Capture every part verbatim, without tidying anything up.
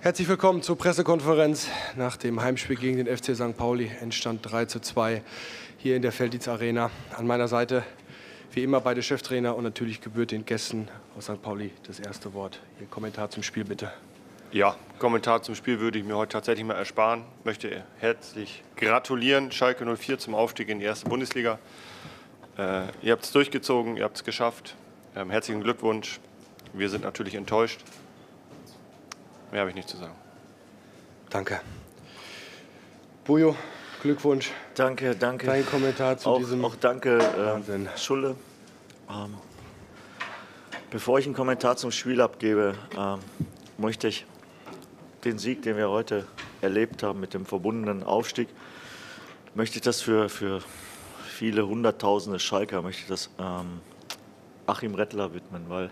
Herzlich willkommen zur Pressekonferenz nach dem Heimspiel gegen den F C Sankt Pauli. Endstand drei zu zwei hier in der Felddienst Arena. An meiner Seite wie immer beide Cheftrainer und natürlich gebührt den Gästen aus Sankt Pauli das erste Wort. Ihr Kommentar zum Spiel bitte. Ja, Kommentar zum Spiel würde ich mir heute tatsächlich mal ersparen. Ich möchte herzlich gratulieren, Schalke null vier zum Aufstieg in die erste Bundesliga. Äh, ihr habt es durchgezogen, ihr habt es geschafft. Ähm, herzlichen Glückwunsch. Wir sind natürlich enttäuscht. Mehr habe ich nicht zu sagen. Danke. Bujo, Glückwunsch. Danke, danke. Dein Kommentar zu auch, diesem Auch danke, Wahnsinn. äh, Schulle. Ähm, bevor ich einen Kommentar zum Spiel abgebe, ähm, möchte ich den Sieg, den wir heute erlebt haben mit dem verbundenen Aufstieg, möchte ich das für, für viele hunderttausende Schalker, möchte ich das ähm, Achim Rettler widmen, weil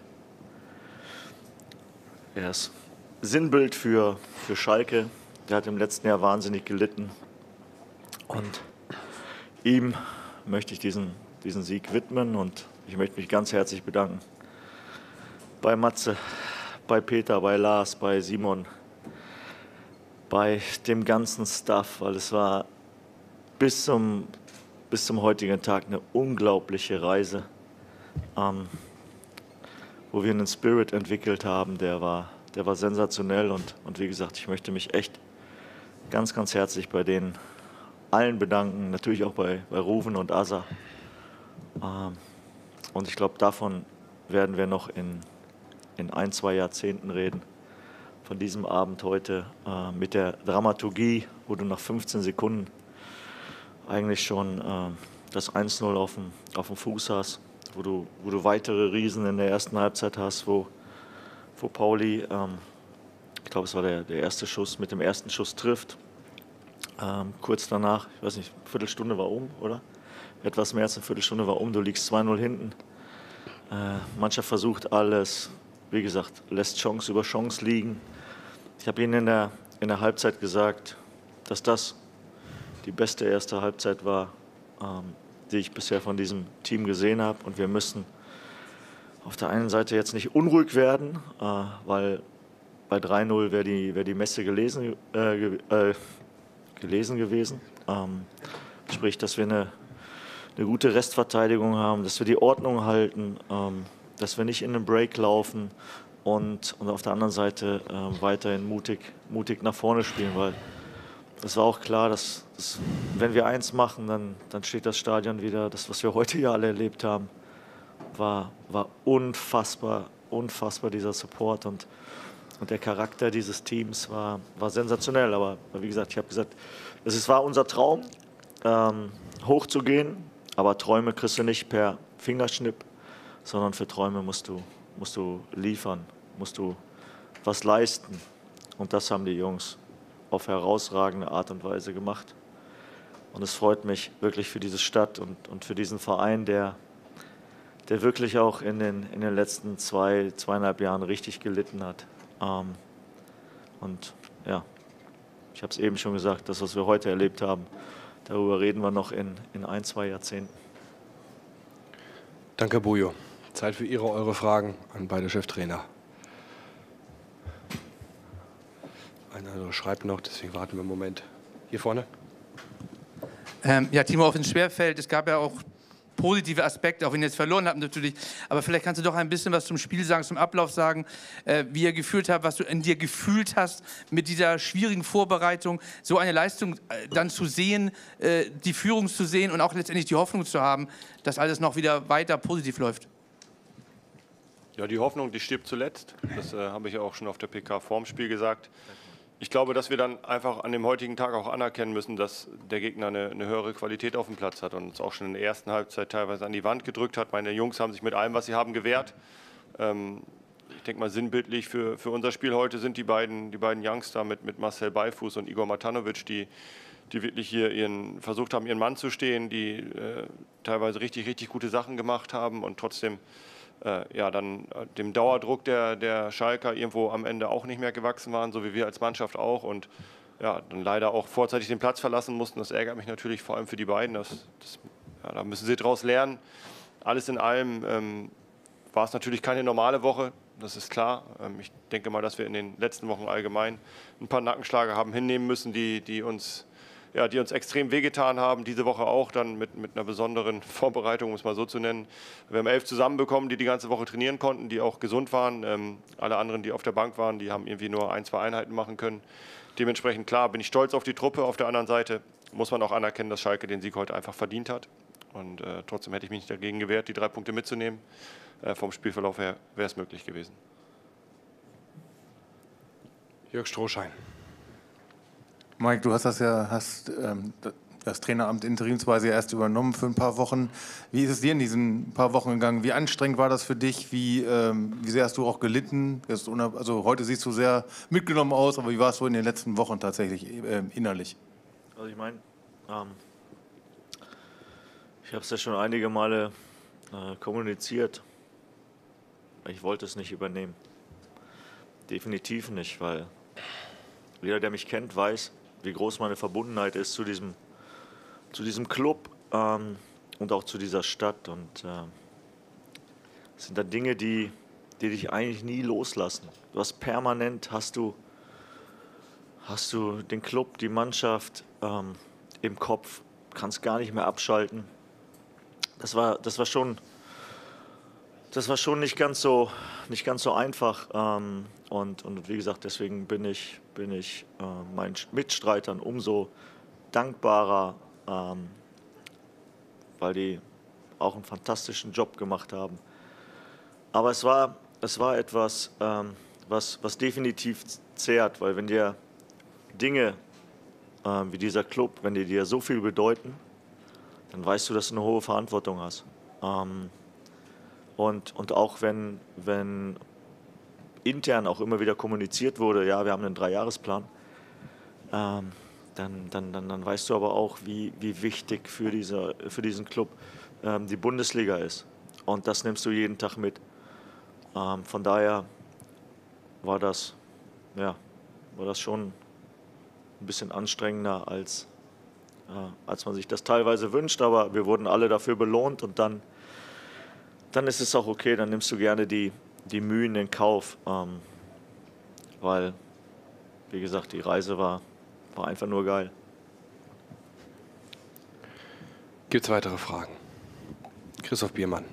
er ist Sinnbild für, für Schalke. Der hat im letzten Jahr wahnsinnig gelitten. Und ihm möchte ich diesen, diesen Sieg widmen und ich möchte mich ganz herzlich bedanken. Bei Matze, bei Peter, bei Lars, bei Simon, bei dem ganzen Staff, weil es war bis zum, bis zum heutigen Tag eine unglaubliche Reise, ähm, wo wir einen Spirit entwickelt haben, der war Der war sensationell und, und wie gesagt, ich möchte mich echt ganz, ganz herzlich bei denen allen bedanken, natürlich auch bei, bei Ruven und Asa. Ähm, und ich glaube, davon werden wir noch in, in ein, zwei Jahrzehnten reden, von diesem Abend heute äh, mit der Dramaturgie, wo du nach fünfzehn Sekunden eigentlich schon äh, das eins null auf dem, auf dem Fuß hast, wo du, wo du weitere Riesen in der ersten Halbzeit hast, wo wo Pauli, ähm, ich glaube, es war der, der erste Schuss, mit dem ersten Schuss trifft. Ähm, kurz danach, ich weiß nicht, eine Viertelstunde war um, oder? Etwas mehr als eine Viertelstunde war um, du liegst zwei null hinten. Äh, Mannschaft versucht alles, wie gesagt, lässt Chance über Chance liegen. Ich habe Ihnen in der, in der Halbzeit gesagt, dass das die beste erste Halbzeit war, ähm, die ich bisher von diesem Team gesehen habe. Und wir müssen auf der einen Seite jetzt nicht unruhig werden, äh, weil bei drei null wäre die, wär die Messe gelesen, äh, ge äh, gelesen gewesen. Ähm, sprich, dass wir eine, eine gute Restverteidigung haben, dass wir die Ordnung halten, ähm, dass wir nicht in den Break laufen und, und auf der anderen Seite äh, weiterhin mutig, mutig nach vorne spielen, weil es war auch klar, dass, dass wenn wir eins machen, dann, dann steht das Stadion wieder, das, was wir heute ja alle erlebt haben, War, war unfassbar, unfassbar dieser Support und, und der Charakter dieses Teams war, war sensationell. Aber wie gesagt, ich habe gesagt, es war unser Traum, ähm, hochzugehen, aber Träume kriegst du nicht per Fingerschnipp, sondern für Träume musst du, musst du liefern, musst du was leisten. Und das haben die Jungs auf herausragende Art und Weise gemacht. Und es freut mich wirklich für diese Stadt und, und für diesen Verein, der der wirklich auch in den, in den letzten zwei, zweieinhalb Jahren richtig gelitten hat. Ähm, und ja, ich habe es eben schon gesagt, das, was wir heute erlebt haben, darüber reden wir noch in, in ein, zwei Jahrzehnten. Danke, Bujo. Zeit für Ihre, eure Fragen an beide Cheftrainer. Ein anderer schreibt noch, deswegen warten wir einen Moment. Hier vorne. Ähm, ja, Timo, auf ins Schwerfeld. Es gab ja auch positive Aspekte, auch wenn ihr jetzt verloren habt natürlich. Aber vielleicht kannst du doch ein bisschen was zum Spiel sagen, zum Ablauf sagen, äh, wie ihr gefühlt habt, was du in dir gefühlt hast mit dieser schwierigen Vorbereitung, so eine Leistung äh, dann zu sehen, äh, die Führung zu sehen und auch letztendlich die Hoffnung zu haben, dass alles noch wieder weiter positiv läuft. Ja, die Hoffnung, die stirbt zuletzt. Das äh, habe ich ja auch schon auf der P K vorm Spiel gesagt. Ich glaube, dass wir dann einfach an dem heutigen Tag auch anerkennen müssen, dass der Gegner eine, eine höhere Qualität auf dem Platz hat und uns auch schon in der ersten Halbzeit teilweise an die Wand gedrückt hat. Meine Jungs haben sich mit allem, was sie haben, gewehrt. Ähm, ich denke mal, sinnbildlich für, für unser Spiel heute sind die beiden, die beiden Youngster mit, mit Marcel Beifuß und Igor Matanovic, die, die wirklich hier ihren, versucht haben, ihren Mann zu stehen, die äh, teilweise richtig, richtig gute Sachen gemacht haben und trotzdem Äh, ja, dann äh, dem Dauerdruck der, der Schalker irgendwo am Ende auch nicht mehr gewachsen waren, so wie wir als Mannschaft auch. Und ja, dann leider auch vorzeitig den Platz verlassen mussten. Das ärgert mich natürlich vor allem für die beiden. Das, das, ja, da müssen sie daraus lernen. Alles in allem ähm, war es natürlich keine normale Woche. das ist klar. Ähm, ich denke mal, dass wir in den letzten Wochen allgemein ein paar Nackenschläge haben hinnehmen müssen, die, die, uns, ja, die uns extrem wehgetan haben. Diese Woche auch dann mit, mit einer besonderen Vorbereitung, um es mal so zu nennen. Wir haben elf zusammenbekommen, die die ganze Woche trainieren konnten, die auch gesund waren. Ähm, alle anderen, die auf der Bank waren, die haben irgendwie nur ein, zwei Einheiten machen können. Dementsprechend, klar, bin ich stolz auf die Truppe. Auf der anderen Seite muss man auch anerkennen, dass Schalke den Sieg heute einfach verdient hat. Und äh, trotzdem hätte ich mich nicht dagegen gewehrt, die drei Punkte mitzunehmen. Äh, vom Spielverlauf her wäre es möglich gewesen. Jörg Strohschein. Mike, du hast das ja hast, ähm, das Traineramt interimsweise erst übernommen für ein paar Wochen. Wie ist es dir in diesen paar Wochen gegangen? Wie anstrengend war das für dich? Wie, ähm, wie sehr hast du auch gelitten? Also heute siehst du sehr mitgenommen aus, aber wie war es so in den letzten Wochen tatsächlich äh, innerlich? Also ich meine, ähm, ich habe es ja schon einige Male äh, kommuniziert. Ich wollte es nicht übernehmen. Definitiv nicht, weil jeder, der mich kennt, weiß, wie groß meine Verbundenheit ist zu diesem, zu diesem Club ähm, und auch zu dieser Stadt. Und äh, es sind da Dinge, die, die dich eigentlich nie loslassen. Du hast permanent, hast du, hast du den Club, die Mannschaft ähm, im Kopf, kannst gar nicht mehr abschalten. Das war, das war schon, das war schon nicht ganz so, nicht ganz so einfach. Ähm, und, und wie gesagt, deswegen bin ich, bin ich äh, meinen Mitstreitern umso dankbarer, ähm, weil die auch einen fantastischen Job gemacht haben. Aber es war, es war etwas, ähm, was, was definitiv zehrt, weil wenn dir Dinge äh, wie dieser Club, wenn die dir so viel bedeuten, dann weißt du, dass du eine hohe Verantwortung hast. Ähm, und, und auch wenn, wenn intern auch immer wieder kommuniziert wurde, ja, wir haben einen Dreijahresplan, ähm, dann, dann, dann, dann weißt du aber auch, wie, wie wichtig für, diese, für diesen Club ähm, die Bundesliga ist. Und das nimmst du jeden Tag mit. Ähm, von daher war das, ja, war das schon ein bisschen anstrengender, als, äh, als man sich das teilweise wünscht. Aber wir wurden alle dafür belohnt und dann, dann ist es auch okay, dann nimmst du gerne die, die Mühen in Kauf. Ähm, weil, wie gesagt, die Reise war, war einfach nur geil. Gibt es weitere Fragen? Christoph Biermann.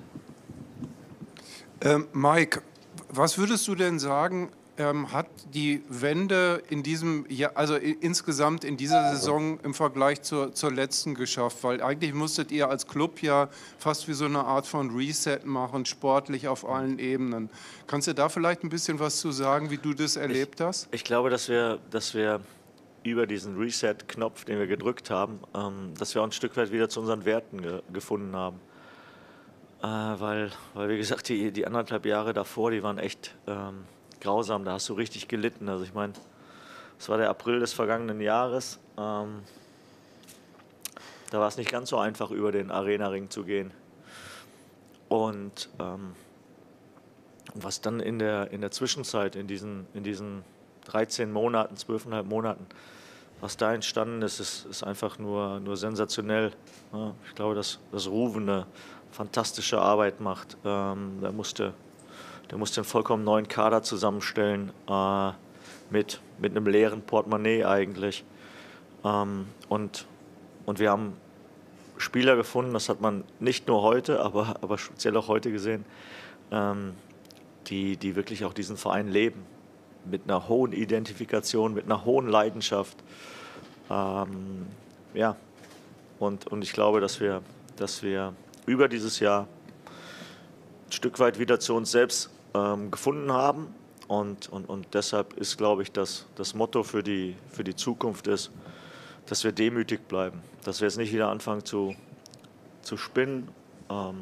Ähm, Mike, was würdest du denn sagen, ähm, hat die Wende in diesem Jahr, also insgesamt in dieser Saison im Vergleich zur, zur letzten geschafft? Weil eigentlich musstet ihr als Club ja fast wie so eine Art von Reset machen, sportlich auf allen Ebenen. Kannst du da vielleicht ein bisschen was zu sagen, wie du das erlebt ich, hast? Ich glaube, dass wir, dass wir über diesen Reset-Knopf, den wir gedrückt haben, ähm, dass wir auch ein Stück weit wieder zu unseren Werten ge gefunden haben. Äh, weil, weil, wie gesagt, die, die anderthalb Jahre davor, die waren echt ähm, grausam. Da hast du richtig gelitten. Also ich meine, es war der April des vergangenen Jahres. Ähm, da war es nicht ganz so einfach, über den Arena-Ring zu gehen. Und ähm, was dann in der, in der Zwischenzeit, in diesen, in diesen dreizehn Monaten, zwölfeinhalb Monaten, was da entstanden ist, ist, ist einfach nur, nur sensationell. Ja, ich glaube, dass, dass Ruven eine fantastische Arbeit macht. Ähm, der, musste, der musste einen vollkommen neuen Kader zusammenstellen, äh, mit, mit einem leeren Portemonnaie eigentlich. Ähm, und, und wir haben Spieler gefunden, das hat man nicht nur heute, aber, aber speziell auch heute gesehen, ähm, die, die wirklich auch diesen Verein leben. Mit einer hohen Identifikation, mit einer hohen Leidenschaft. Ähm, ja, und, und ich glaube, dass wir, dass wir über dieses Jahr ein Stück weit wieder zu uns selbst ähm, gefunden haben. Und, und, und deshalb ist, glaube ich, dass das Motto für die, für die Zukunft ist, dass wir demütig bleiben. Dass wir jetzt nicht wieder anfangen zu, zu spinnen, ähm,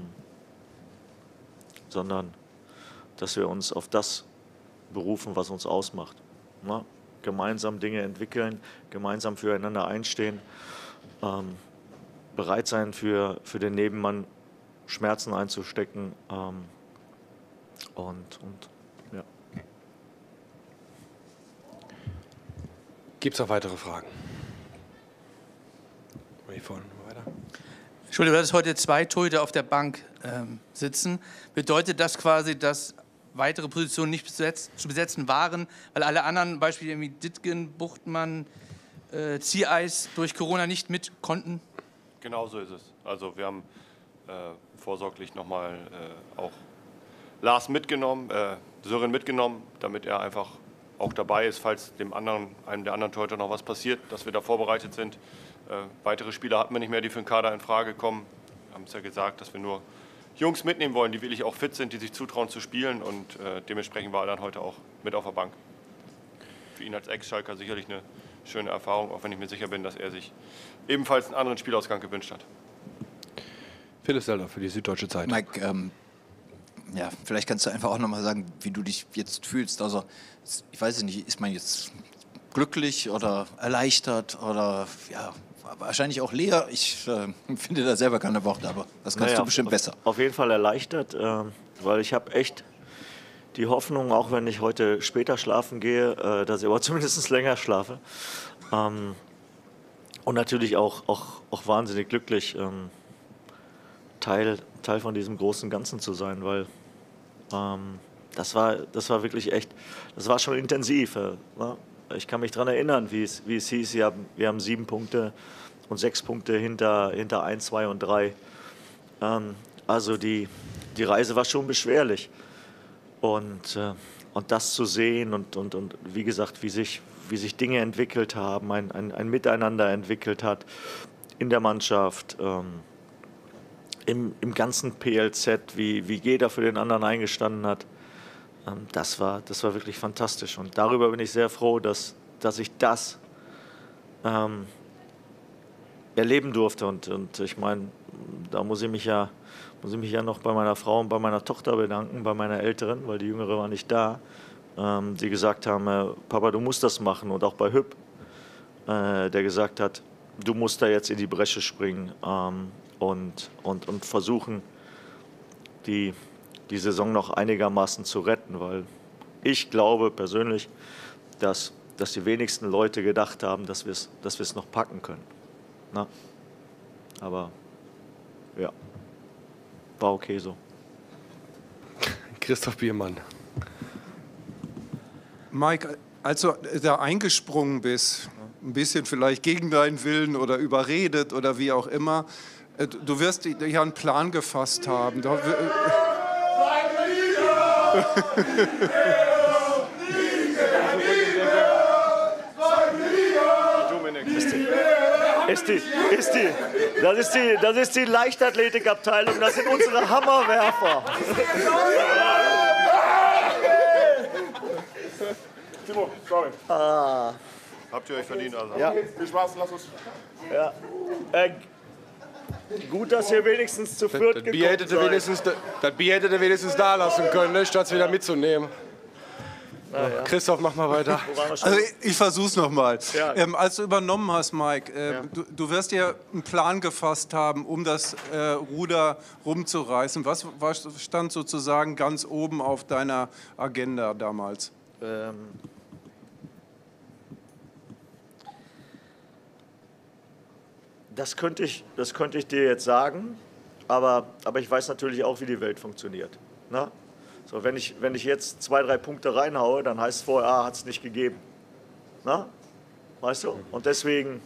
sondern dass wir uns auf das berufen, was uns ausmacht. Na, gemeinsam Dinge entwickeln, gemeinsam füreinander einstehen, ähm, bereit sein, für, für den Nebenmann Schmerzen einzustecken. Ähm, und, und ja. Gibt es noch weitere Fragen? Hier vorne weiter. Entschuldigung, du hattest heute zwei Torhüter auf der Bank ähm, sitzen. Bedeutet das quasi, dass weitere Positionen nicht besetzt, zu besetzen waren, weil alle anderen, Beispiele wie Dittgen, Buchtmann, äh, Ziereis, durch Corona nicht mit konnten? Genau so ist es. Also wir haben äh, vorsorglich nochmal äh, auch Lars mitgenommen, äh, Sören mitgenommen, damit er einfach auch dabei ist, falls dem anderen, einem der anderen Torhüter noch was passiert, dass wir da vorbereitet sind. Äh, weitere Spieler hatten wir nicht mehr, die für den Kader in Frage kommen. Wir haben es ja gesagt, dass wir nur Jungs mitnehmen wollen, die wirklich auch fit sind, die sich zutrauen zu spielen, und äh, dementsprechend war er dann heute auch mit auf der Bank. Für ihn als Ex-Schalker sicherlich eine schöne Erfahrung, auch wenn ich mir sicher bin, dass er sich ebenfalls einen anderen Spielausgang gewünscht hat. Philipp Selder für die Süddeutsche Zeitung. Mike, ähm, ja, vielleicht kannst du einfach auch noch mal sagen, wie du dich jetzt fühlst. Also, ich weiß nicht, ist man jetzt glücklich oder erleichtert oder ja, wahrscheinlich auch leer? Ich äh, finde da selber keine Worte, aber das kannst Naja, du bestimmt auf, besser. Auf jeden Fall erleichtert, äh, weil ich habe echt die Hoffnung, auch wenn ich heute später schlafen gehe, äh, dass ich aber zumindest länger schlafe. Ähm, und natürlich auch, auch, auch wahnsinnig glücklich, ähm, Teil, Teil von diesem großen Ganzen zu sein, weil ähm, das war, das war wirklich echt, das war schon intensiv. Äh, ne? Ich kann mich daran erinnern, wie es, wie es hieß, wir haben, wir haben sieben Punkte und sechs Punkte hinter, hinter eins, zwei und drei. Ähm, also die, die Reise war schon beschwerlich. Und, äh, und das zu sehen und, und, und wie gesagt, wie sich, wie sich Dinge entwickelt haben, ein, ein, ein Miteinander entwickelt hat in der Mannschaft, ähm, im, im ganzen P L Z, wie, wie jeder für den anderen eingestanden hat, ähm, das war, das war wirklich fantastisch. Und darüber bin ich sehr froh, dass, dass ich das ähm, erleben durfte. Und, und ich meine, da muss ich mich ja muss ich mich ja noch bei meiner Frau und bei meiner Tochter bedanken, bei meiner Älteren, weil die Jüngere war nicht da, ähm, die gesagt haben, äh, Papa, du musst das machen. Und auch bei Hüb, äh, der gesagt hat, du musst da jetzt in die Bresche springen ähm, und, und, und versuchen, die, die Saison noch einigermaßen zu retten, weil ich glaube persönlich, dass, dass die wenigsten Leute gedacht haben, dass wir es dass wir es noch packen können. Na? Aber ja, war okay so. Christoph Biermann. Mike, als du da eingesprungen bist, ein bisschen vielleicht gegen deinen Willen oder überredet oder wie auch immer, du wirst ja einen Plan gefasst haben. Da, Ist die, ist die, das ist die, das ist die Leichtathletikabteilung, das sind unsere Hammerwerfer. Timo, sorry. Ah. Habt ihr euch verdient, also. Ja. Viel Spaß, lass uns. Ja. Äh, gut, dass ihr wenigstens zu viert Das Bier gekommen hättet ihr seid. wenigstens, das Bier hättet ihr wenigstens da lassen können, ne, statt es wieder mitzunehmen. Ja. Christoph, mach mal weiter. Also ich, ich versuch's nochmal. Ja. Ähm, als du übernommen hast, Mike, äh, Ja. du, du wirst dir einen Plan gefasst haben, um das äh, Ruder rumzureißen. Was, was stand sozusagen ganz oben auf deiner Agenda damals? Ähm, das, könnte ich, das könnte ich dir jetzt sagen, aber, aber ich weiß natürlich auch, wie die Welt funktioniert. Na? So, wenn, ich, wenn ich jetzt zwei, drei Punkte reinhaue, dann heißt es vorher, ah, hat es nicht gegeben. Na? Weißt du? Und deswegen,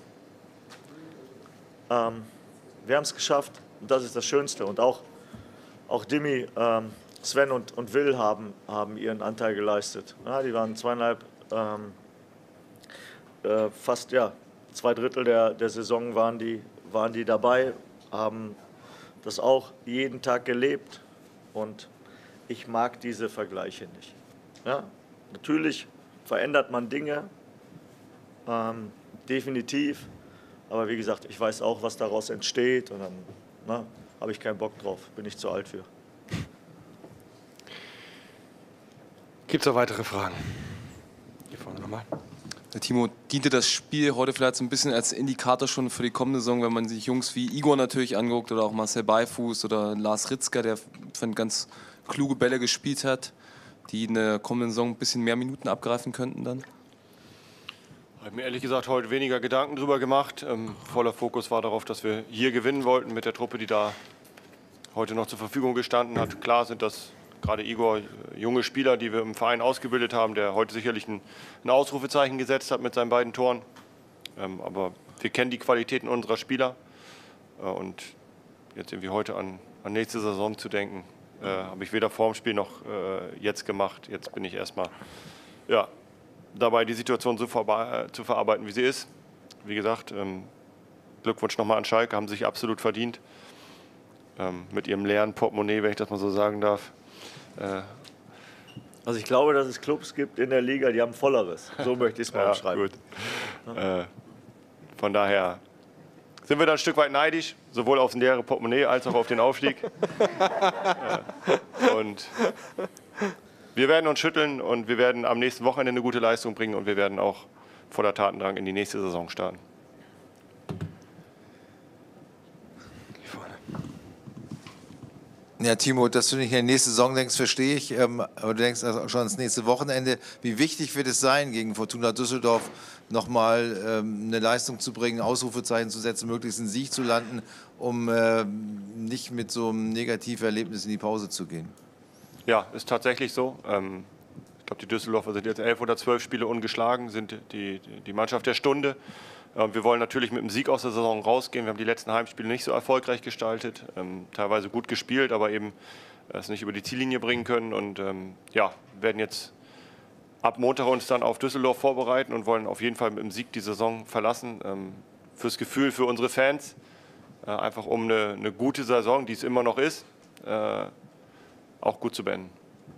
ähm, wir haben es geschafft und das ist das Schönste. Und auch, auch Dimi, ähm, Sven und, und Will haben, haben ihren Anteil geleistet. Ja, die waren zweieinhalb, ähm, äh, fast ja, zwei Drittel der, der Saison waren die, waren die dabei, haben das auch jeden Tag gelebt. Und ich mag diese Vergleiche nicht. Ja, natürlich verändert man Dinge, ähm, definitiv. Aber wie gesagt, ich weiß auch, was daraus entsteht. Und dann habe ich keinen Bock drauf, bin ich zu alt für. Gibt es noch weitere Fragen? Hier vorne nochmal. Herr Timo, diente das Spiel heute vielleicht so ein bisschen als Indikator schon für die kommende Saison, wenn man sich Jungs wie Igor natürlich anguckt oder auch Marcel Beifuß oder Lars Ritzker, der fand ganz kluge Bälle gespielt hat, die in der kommenden Saison ein bisschen mehr Minuten abgreifen könnten dann? Ich habe mir ehrlich gesagt heute weniger Gedanken drüber gemacht. Ähm, voller Fokus war darauf, dass wir hier gewinnen wollten mit der Truppe, die da heute noch zur Verfügung gestanden hat. Klar sind das gerade Igor, junge Spieler, die wir im Verein ausgebildet haben, der heute sicherlich ein, ein Ausrufezeichen gesetzt hat mit seinen beiden Toren. Ähm, aber wir kennen die Qualitäten unserer Spieler. Äh, und jetzt irgendwie heute an, an nächste Saison zu denken, äh, habe ich weder vor dem Spiel noch äh, jetzt gemacht. Jetzt bin ich erstmal ja, dabei, die Situation so ver zu verarbeiten, wie sie ist. Wie gesagt, ähm, Glückwunsch nochmal an Schalke, haben sich absolut verdient. Ähm, mit ihrem leeren Portemonnaie, wenn ich das mal so sagen darf. Äh, also ich glaube, dass es Clubs gibt in der Liga, die haben volleres. So möchte ich es mal ja, beschreiben. Gut. Äh, von daher sind wir da ein Stück weit neidisch, sowohl auf das leere Portemonnaie als auch auf den Aufstieg. äh, und wir werden uns schütteln und wir werden am nächsten Wochenende eine gute Leistung bringen und wir werden auch voller Tatendrang in die nächste Saison starten. Ja, Timo, dass du nicht an die nächste Saison denkst, verstehe ich. Ähm, aber du denkst also schon ans nächste Wochenende. Wie wichtig wird es sein, gegen Fortuna Düsseldorf nochmal ähm, eine Leistung zu bringen, Ausrufezeichen zu setzen, möglichst einen Sieg zu landen, um äh, nicht mit so einem negativen Erlebnis in die Pause zu gehen? Ja, ist tatsächlich so. Ähm, ich glaube, die Düsseldorfer sind jetzt elf oder zwölf Spiele ungeschlagen, sind die, die Mannschaft der Stunde. Wir wollen natürlich mit dem Sieg aus der Saison rausgehen. Wir haben die letzten Heimspiele nicht so erfolgreich gestaltet, ähm, teilweise gut gespielt, aber eben es nicht über die Ziellinie bringen können. Und ähm, ja, werden jetzt ab Montag uns dann auf Düsseldorf vorbereiten und wollen auf jeden Fall mit dem Sieg die Saison verlassen. Ähm, fürs Gefühl, für unsere Fans, äh, einfach um eine, eine gute Saison, die es immer noch ist, äh, auch gut zu beenden.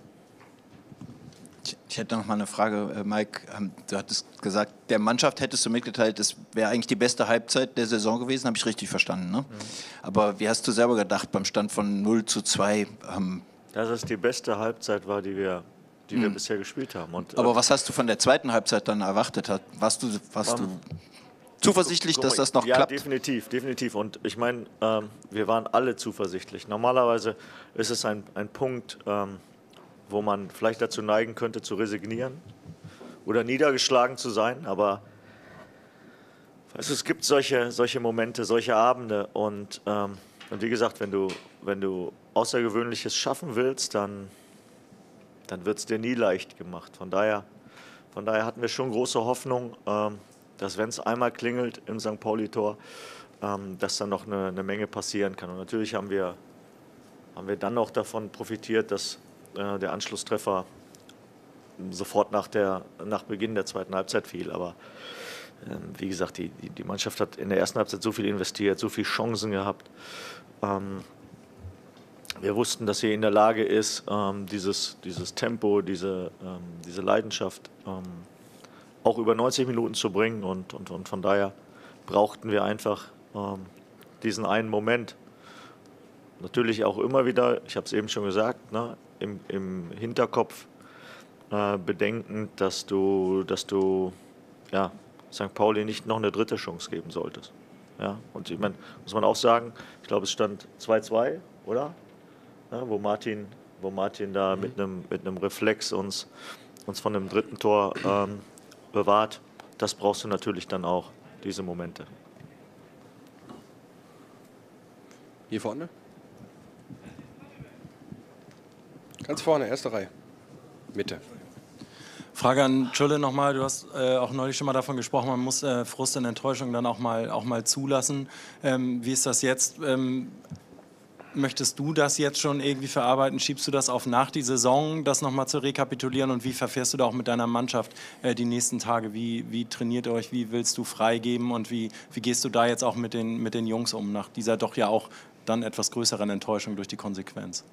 Ich hätte noch mal eine Frage, Mike. Du hattest gesagt, der Mannschaft hättest du mitgeteilt, es wäre eigentlich die beste Halbzeit der Saison gewesen, habe ich richtig verstanden, ne? Mhm. Aber wie hast du selber gedacht beim Stand von null zu zwei? Ähm Dass es die beste Halbzeit war, die wir, die mhm. wir bisher gespielt haben. Und, Aber äh, was hast du von der zweiten Halbzeit dann erwartet? Warst du, warst um, du zuversichtlich, dass das noch ja, klappt? Ja, definitiv, definitiv. Und ich meine, ähm, wir waren alle zuversichtlich. Normalerweise ist es ein, ein Punkt, ähm, wo man vielleicht dazu neigen könnte, zu resignieren oder niedergeschlagen zu sein. Aber weißt du, es gibt solche, solche Momente, solche Abende. Und, ähm, und wie gesagt, wenn du, wenn du Außergewöhnliches schaffen willst, dann, dann wird es dir nie leicht gemacht. Von daher, von daher hatten wir schon große Hoffnung, ähm, dass wenn es einmal klingelt im Sankt Pauli-Tor, ähm, dass dann noch eine, eine Menge passieren kann. Und natürlich haben wir, haben wir dann noch davon profitiert, dass der Anschlusstreffer sofort nach, der, nach Beginn der zweiten Halbzeit fiel. Aber ähm, wie gesagt, die, die, die Mannschaft hat in der ersten Halbzeit so viel investiert, so viele Chancen gehabt. Ähm, wir wussten, dass sie in der Lage ist, ähm, dieses, dieses Tempo, diese, ähm, diese Leidenschaft ähm, auch über neunzig Minuten zu bringen. Und, und, und von daher brauchten wir einfach ähm, diesen einen Moment. Natürlich auch immer wieder, ich habe es eben schon gesagt, ne, im, im Hinterkopf äh, bedenken, dass du, dass du ja, Sankt Pauli nicht noch eine dritte Chance geben solltest. Ja, und ich meine, muss man auch sagen, ich glaube, es stand zwei zwei, oder? Ja, wo Martin, wo Martin da mit einem mit einem Reflex uns, uns von einem dritten Tor ähm, bewahrt. Das brauchst du natürlich dann auch, diese Momente. Hier vorne? Ganz vorne, erste Reihe. Mitte. Frage an Czulle nochmal. Du hast äh, auch neulich schon mal davon gesprochen, man muss äh, Frust und Enttäuschung dann auch mal, auch mal zulassen. Ähm, wie ist das jetzt? Ähm, möchtest du das jetzt schon irgendwie verarbeiten? Schiebst du das auf nach die Saison, das nochmal zu rekapitulieren? Und wie verfährst du da auch mit deiner Mannschaft äh, die nächsten Tage? Wie, wie trainiert ihr euch? Wie willst du freigeben? Und wie, wie gehst du da jetzt auch mit den, mit den Jungs um, nach dieser doch ja auch dann etwas größeren Enttäuschung durch die Konsequenz?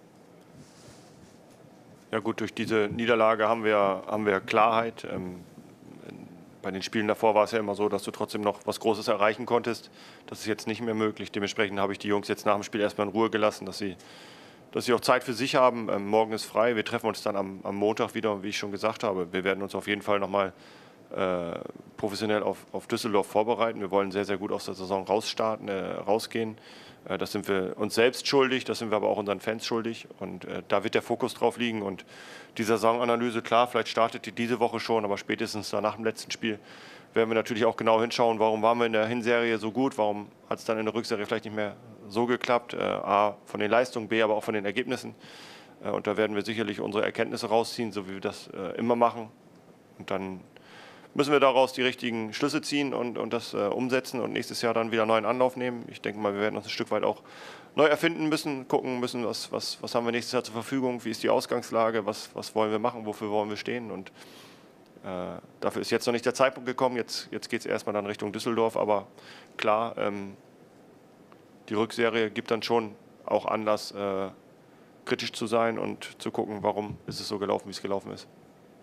Ja gut, durch diese Niederlage haben wir, haben wir Klarheit. Ähm, bei den Spielen davor war es ja immer so, dass du trotzdem noch was Großes erreichen konntest. Das ist jetzt nicht mehr möglich. Dementsprechend habe ich die Jungs jetzt nach dem Spiel erstmal in Ruhe gelassen, dass sie, dass sie auch Zeit für sich haben. Ähm, morgen ist frei. Wir treffen uns dann am, am Montag wieder, wie ich schon gesagt habe. Wir werden uns auf jeden Fall nochmal äh, professionell auf, auf Düsseldorf vorbereiten. Wir wollen sehr, sehr gut aus der Saison rausstarten, äh, rausgehen. Das sind wir uns selbst schuldig, das sind wir aber auch unseren Fans schuldig. Und äh, da wird der Fokus drauf liegen. Und die Saisonanalyse, klar, vielleicht startet die diese Woche schon, aber spätestens nach dem letzten Spiel werden wir natürlich auch genau hinschauen, warum waren wir in der Hinserie so gut, warum hat es dann in der Rückserie vielleicht nicht mehr so geklappt. Äh, A, von den Leistungen, B, aber auch von den Ergebnissen. Äh, und da werden wir sicherlich unsere Erkenntnisse rausziehen, so wie wir das äh, immer machen. Und dann müssen wir daraus die richtigen Schlüsse ziehen und, und das äh, umsetzen und nächstes Jahr dann wieder einen neuen Anlauf nehmen. Ich denke mal, wir werden uns ein Stück weit auch neu erfinden müssen, gucken müssen, was, was, was haben wir nächstes Jahr zur Verfügung, wie ist die Ausgangslage, was, was wollen wir machen, wofür wollen wir stehen. Und äh, dafür ist jetzt noch nicht der Zeitpunkt gekommen. Jetzt, jetzt geht es erstmal dann Richtung Düsseldorf. Aber klar, ähm, die Rückserie gibt dann schon auch Anlass, äh, kritisch zu sein und zu gucken, warum ist es so gelaufen, wie es gelaufen ist.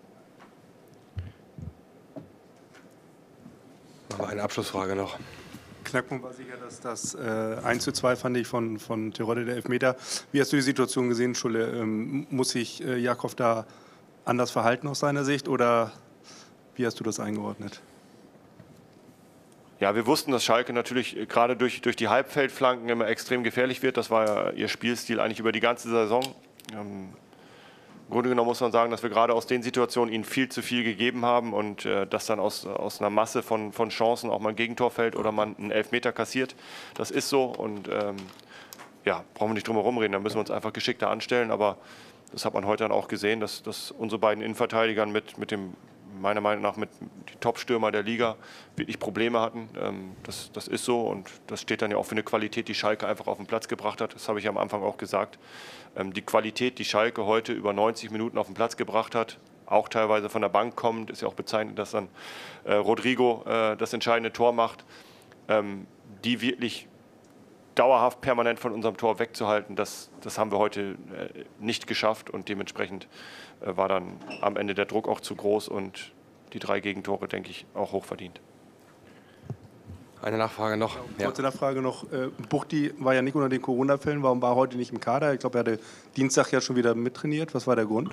Machen wir eine Abschlussfrage noch. Knackpunkt war sicher, dass das äh, eins zu zwei fand ich von, von Terodde, der Elfmeter. Wie hast du die Situation gesehen, Schulle? Ähm, muss sich äh, Jakob da anders verhalten aus seiner Sicht oder wie hast du das eingeordnet? Ja, wir wussten, dass Schalke natürlich gerade durch, durch die Halbfeldflanken immer extrem gefährlich wird. Das war ja ihr Spielstil eigentlich über die ganze Saison. Ähm, Im Grunde genommen muss man sagen, dass wir gerade aus den Situationen ihnen viel zu viel gegeben haben und äh, dass dann aus, aus einer Masse von, von Chancen auch mal ein Gegentor fällt oder man einen Elfmeter kassiert. Das ist so und ähm, ja, brauchen wir nicht drum herum reden, da müssen wir uns einfach geschickter anstellen. Aber das hat man heute dann auch gesehen, dass, dass unsere beiden Innenverteidiger mit, mit dem, meiner Meinung nach, mit die Top-Stürmer der Liga wirklich Probleme hatten. Ähm, das, das ist so und das steht dann ja auch für eine Qualität, die Schalke einfach auf den Platz gebracht hat. Das habe ich am Anfang auch gesagt. Ähm, die Qualität, die Schalke heute über neunzig Minuten auf den Platz gebracht hat, auch teilweise von der Bank kommt, ist ja auch bezeichnend, dass dann äh, Rodrigo äh, das entscheidende Tor macht, ähm, die wirklich dauerhaft permanent von unserem Tor wegzuhalten, das, das haben wir heute äh, nicht geschafft und dementsprechend äh, war dann am Ende der Druck auch zu groß und die drei Gegentore, denke ich, auch hochverdient. Eine Nachfrage noch. Ja. Kurze Nachfrage noch. Äh, Buchti war ja nicht unter den Corona-Fällen. Warum war er heute nicht im Kader? Ich glaube, er hatte Dienstag ja schon wieder mittrainiert. Was war der Grund?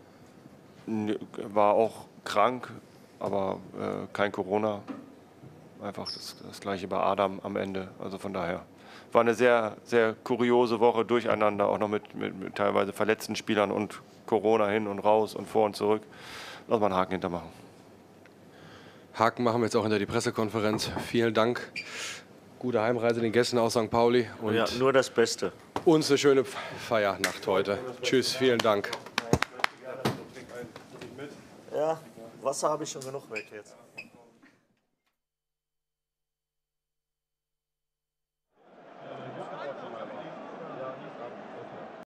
War auch krank, aber äh, kein Corona. Einfach das, das Gleiche bei Adam am Ende. Also von daher war eine sehr, sehr kuriose Woche durcheinander, auch noch mit, mit, mit teilweise verletzten Spielern und Corona hin und raus und vor und zurück. Lass mal einen Haken hintermachen. Haken machen wir jetzt auch hinter die Pressekonferenz. Vielen Dank. Gute Heimreise den Gästen aus Sankt Pauli. Und ja, nur das Beste. Uns eine schöne Feiernacht heute. Tschüss, vielen Dank. Ja, Wasser habe ich schon genug weg jetzt.